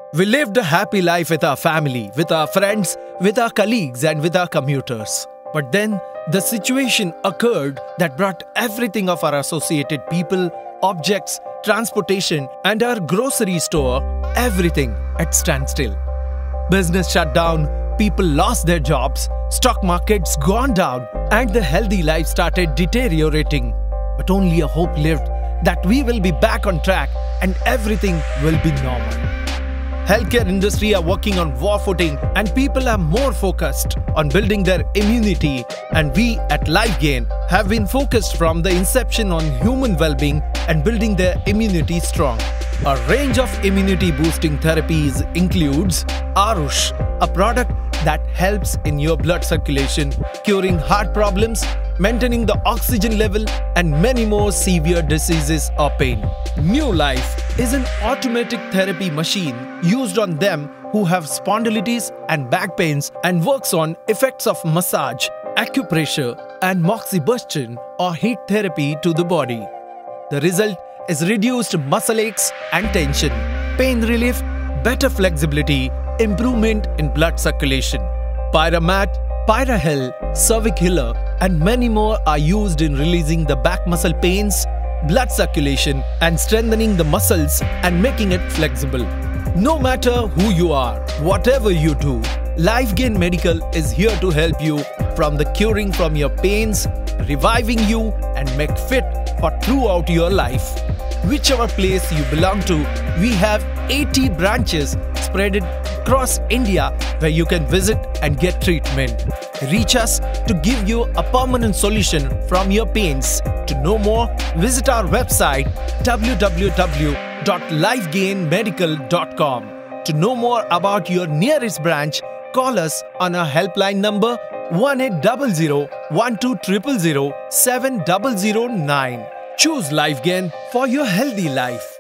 We lived a happy life with our family, with our friends, with our colleagues and with our commuters. But then the situation occurred that brought everything of our associated people, objects, transportation and our grocery store, everything at standstill. Business shut down, people lost their jobs, stock markets gone down and the healthy life started deteriorating. But only a hope lived that we will be back on track and everything will be normal. Healthcare industry are working on war footing and people are more focused on building their immunity, and we at Lifegain have been focused from the inception on human well-being and building their immunity strong. A range of immunity boosting therapies includes Arush, a product that helps in your blood circulation, curing heart problems, maintaining the oxygen level and many more severe diseases or pain. New Life is an automatic therapy machine used on them who have spondylitis and back pains and works on effects of massage, acupressure and moxibustion or heat therapy to the body. The result is reduced muscle aches and tension, pain relief, better flexibility, improvement in blood circulation. Pyramat, Pyrahel, Cervic Healer and many more are used in releasing the back muscle pains, blood circulation and strengthening the muscles and making it flexible. No matter who you are, whatever you do, Lifegain Medical is here to help you from the curing from your pains, reviving you and make fit for throughout your life. Whichever place you belong to, we have 80 branches spread across India where you can visit and get treatment. Reach us to give you a permanent solution from your pains. To know more, visit our website www.lifegainmedical.com. To know more about your nearest branch, call us on our helpline number 1800 12 000 7009. Choose Lifegain for your healthy life.